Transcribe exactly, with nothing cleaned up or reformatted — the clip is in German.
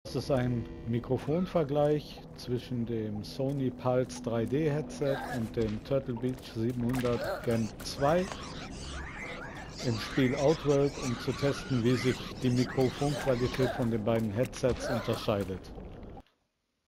Das ist ein Mikrofonvergleich zwischen dem Sony Pulse drei D Headset und dem Turtle Beach siebenhundert Gen zwei im Spiel Outworld, um zu testen, wie sich die Mikrofonqualität von den beiden Headsets unterscheidet.